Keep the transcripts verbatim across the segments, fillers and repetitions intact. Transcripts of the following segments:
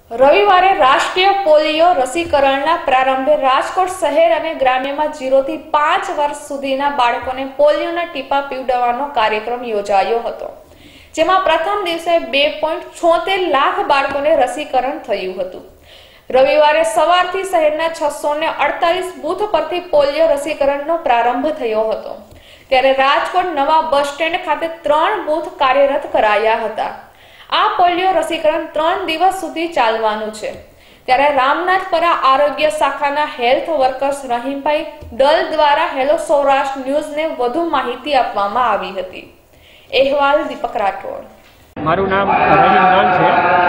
રવિવારે રાષ્ટ્રીય પોલિયો રસીકરણના પ્રારંભે રાજકોટ શહેર અને ગ્રામ્યમાં ઝીરો થી પાંચ વર્ષ સુધીના બાળકોને પોલિયોના ટીપા પીવડાવવાનો કાર્યક્રમ યોજાયો હતો, જેમાં પ્રથમ દિવસે બે પોઈન્ટ છોતેર લાખ બાળકોને રસીકરણ થયું હતું। રવિવારે સવારથી શહેરના છસો ને અડતાલીસ બૂથ પરથી પોલિયો રસીકરણનો પ્રારંભ થયો હતો, ત્યારે રાજકોટ નવા બસ સ્ટેન્ડ ખાતે ત્રણ બૂથ કાર્યરત કરાયા હતા। આ પોલિયો રસીકરણ ત્રણ દિવસ સુધી ચાલવાનું છે, ત્યારે રામનાથપરા આરોગ્ય શાખાના હેલ્થ વર્કર્સ રહીમભાઈ દલ દ્વારા હેલો સૌરાષ્ટ્ર ન્યૂઝને વધુ માહિતી આપવામાં આવી હતી। અહેવાલ દીપક રાઠોડ। મારું નામ રહીમ દલ છે।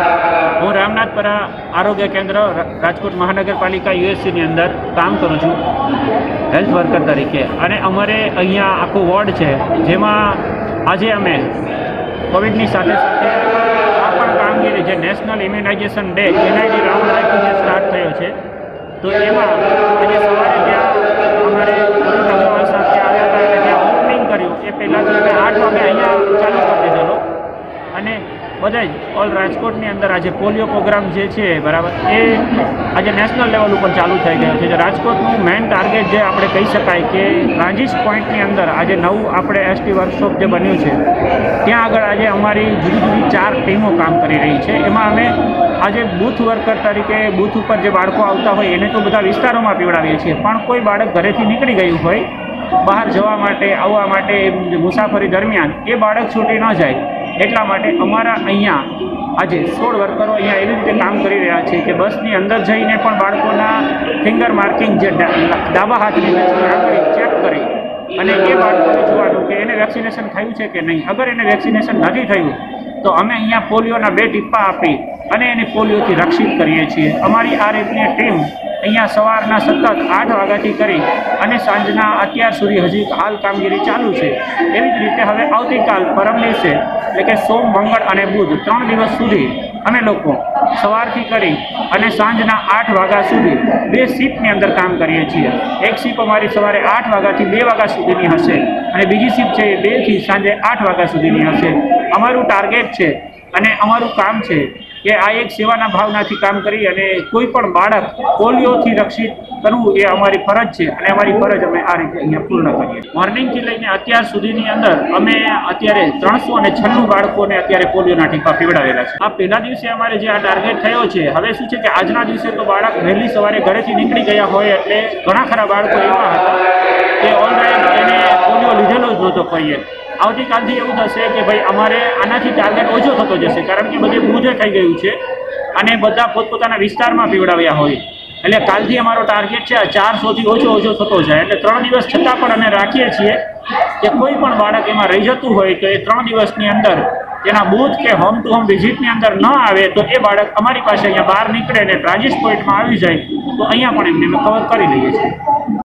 હું રામનાથપરા આરોગ્ય કેન્દ્ર રાજકોટ મહાનગરપાલિકા યુએસસીની અંદર કામ કરું છું હેલ્થ વર્કર તરીકે, અને અમારે અહીંયા આખું વોર્ડ છે, જેમાં આજે અમે કોવિડની સાથે સાથે આ પણ કામગીરી જે national immunisation day NID round રાખ્યું જે સ્ટાર્ટ થયો છે, તો એમાં આજે સવારે ત્યાં અમારે અગ્રવાલ સાહેબ ત્યાં આવ્યા હતા અને ત્યાં ઓપનિંગ કર્યું એ પહેલાંથી અમે આઠ વાગે અહીંયા ચાલુ કરી દીધેલો, અને બધા જ ઓલ રાજકોટની અંદર આજે પોલિયો પ્રોગ્રામ જે છે બરાબર એ આજે નેશનલ લેવલ ઉપર ચાલુ થઈ ગયો છે। જે રાજકોટનું મેઇન ટાર્ગેટ જે આપણે કહી શકાય કે ટ્રાન્ઝિટ પોઈન્ટની અંદર આજે નવું આપણે એસટી વર્કશોપ જે બન્યું છે ત્યાં આગળ આજે અમારી જુદી જુદી ચાર ટીમો કામ કરી રહી છે। એમાં અમે આજે બૂથ વર્કર તરીકે બૂથ ઉપર જે બાળકો આવતા હોય એને તો બધા વિસ્તારોમાં પીવડાવીએ છીએ, પણ કોઈ બાળક ઘરેથી નીકળી ગયું હોય બહાર જવા માટે આવવા માટે મુસાફરી દરમિયાન એ બાળક છૂટી ન જાય એટલા માટે અમારા અહીંયા આજે સોળ વર્કરો અહીંયા એવી રીતે કામ કરી રહ્યા છે કે બસની અંદર જઈને પણ બાળકોના ફિંગર માર્કિંગ જે ડાબા હાથની નીચેની આંગળી ચેક કરી અને એ બાળકોને જોવાનું કે એને વેક્સિનેશન થયું છે કે નહીં। અગર એને વેક્સિનેશન નથી થયું તો અમે અહીંયા પોલિયોના બે ટીપા આપી અને એને પોલિયોથી રક્ષિત કરીએ છીએ। અમારી આ રીતની ટીમ અહીંયા સવારના સતત આઠ વાગ્યાથી કરી અને સાંજના અત્યાર સુધી હજી હાલ કામગીરી ચાલુ છે। એવી જ રીતે હવે આવતીકાલ પરમ દિવસે એટલે કે સોમ મંગળ અને બુધ ત્રણ દિવસ સુધી અમે લોકો સવારથી કરી અને સાંજના આઠ વાગ્યા સુધી બે શિફ્ટની અંદર કામ કરીએ છીએ। એક શિફ્ટ અમારી સવારે આઠ વાગ્યાથી બે વાગ્યા સુધીની હશે અને બીજી શિફ્ટ છે એ બેથી સાંજે આઠ વાગ્યા સુધીની હશે। અમારું ટાર્ગેટ છે અને અમારું કામ છે કે આ એક સેવાના ભાવનાથી કામ કરી અને કોઈ પણ બાળક પોલિયોથી રક્ષિત કરવું એ અમારી ફરજ છે અને અમારી ફરજ અમે આ રીતે અહીંયા પૂર્ણ કરીએ। મોર્નિંગથી લઈને અત્યાર સુધીની અંદર અમે અત્યારે ત્રણસો અને છન્નું બાળકોને અત્યારે પોલિયોના ટીપા પીવડાવેલા છે। આ પહેલા દિવસે અમારે જે આ ટાર્ગેટ થયો છે, હવે શું છે કે આજના દિવસે તો બાળક વહેલી સવારે ઘરેથી નીકળી ગયા હોય એટલે ઘણા ખરા બાળકો એવા હતા કે ઓલરેડી એને પોલિયો લીધેલો જ નહોતો કોઈએ। આવતીકાલથી એવું થશે કે ભાઈ અમારે આનાથી ટાર્ગેટ ઓછો થતો જશે, કારણ કે બધે બૂધે થઈ ગયું છે અને બધા પોતપોતાના વિસ્તારમાં પીવડાવ્યા હોય, એટલે કાલથી અમારો ટાર્ગેટ છે ચારસોથી ઓછો ઓછો થતો જાય। એટલે ત્રણ દિવસ છતાં પણ અમે રાખીએ છીએ કે કોઈ પણ બાળક એમાં રહી જતું હોય તો એ ત્રણ દિવસની અંદર તેના બૂથ કે હોમ ટુ હોમ વિઝિટની અંદર ન આવે તો એ બાળક અમારી પાસે અહીંયા બહાર નીકળે અને ટ્રાન્ઝિટ પોઈન્ટમાં આવી જાય તો અહીંયા પણ એમને અમે કવર કરી લઈએ છીએ।